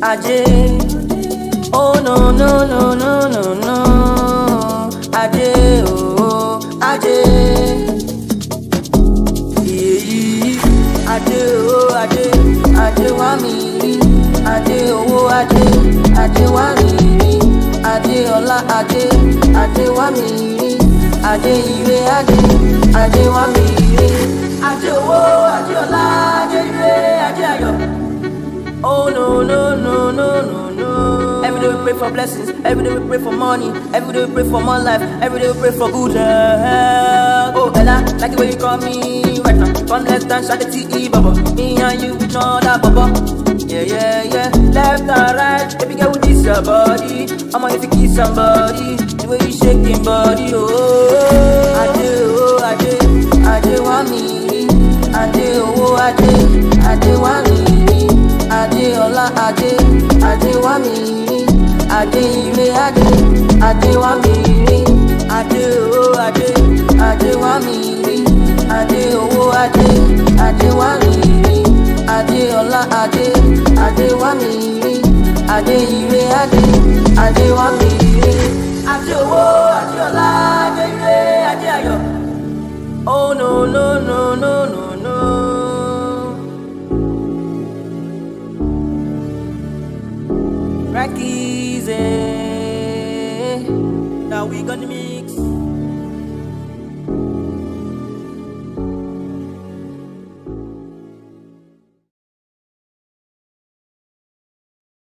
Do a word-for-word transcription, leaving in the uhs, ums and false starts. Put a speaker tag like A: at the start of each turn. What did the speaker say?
A: AJEH. Oh no no no no no no. AJEH, oh AJEH. Yeah, AJEH, oh AJEH. AJEH wa mi ri. AJEH, oh AJEH. AJEH wa mi ri. AJEH ọlá AJEH. AJEH wa mi ri. AJEH ire AJEH. AJEH wa mi ri. AJEH owó, AJEH ọlá, AJEH ire, AJEH ayọ̀. Oh no no no no no no. Every day we pray for blessings. Every day we pray for money. Every day we pray for more life. Every day we pray for good health. Oh Ella, like the way you call me right now. Come let's dance at the T E bubble. Me and you with all that bubble. Yeah yeah yeah. Left and right, baby girl with this your body. I'ma if you kiss somebody, the way you shaking body. Oh AJEH, oh AJEH. AJEH wa mi ri. AJEH, oh AJEH. AJEH wa mi ri. AJEH ọlá AJEH. AJEH wa mi ri. AJEH ire AJEH. AJEH wa mi ri. AJEH, oh AJEH. AJEH wa mi ri. AJEH owó AJEH. AJEH wa mi ri. AJEH ọlá AJEH. AJEH wa mi ri. AJEH ire AJEH. AJEH wa mi ri. AJEH owó, AJEH ọlá, AJEH ire, AJEH ayọ̀. Oh no no no no no no. BrightKizzy. Now we gonna meet.